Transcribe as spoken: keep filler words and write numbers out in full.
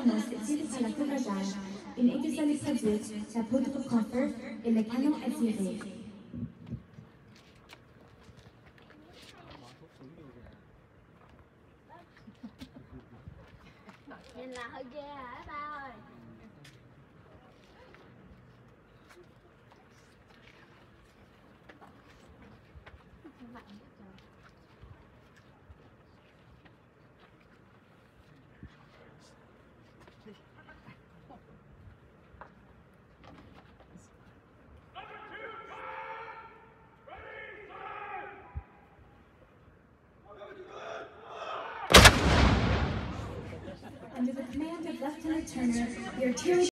préparer-nous cette à la couragage, une étincelle produite, sa poudre confort et le canon est tiré. Nhìn là hơi ghê hả ba ơi? Under the command of Lieutenant Turner, the artillery